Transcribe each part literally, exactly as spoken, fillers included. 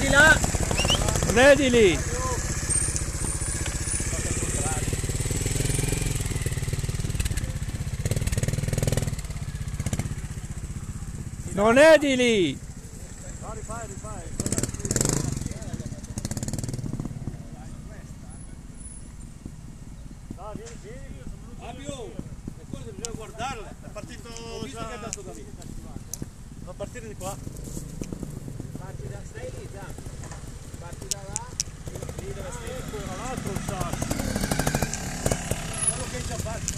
di là! Non è di lì! Non è di lì! No, rifai, rifai. No, vieni, vieni. Fabio, le cose bisogna guardarle. È partito già. Che è andato da lì. Non partire di qua. Parti da, stai lì, già. Parti da là, lì dove stai. Era l'altro il sasso. Quello che è già fatto.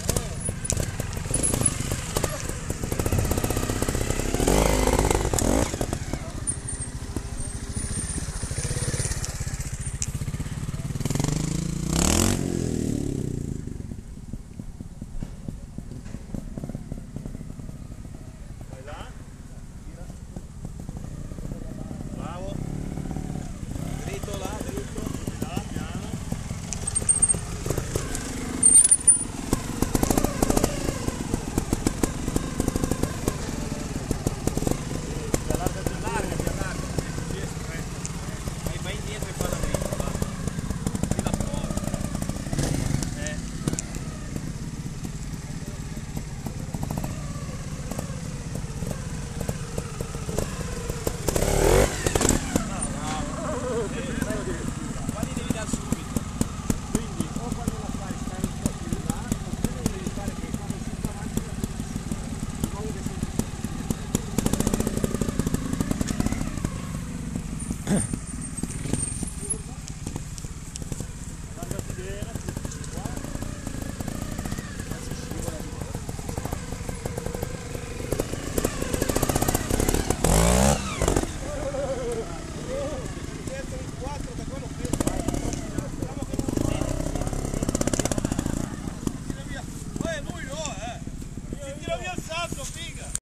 Ahem.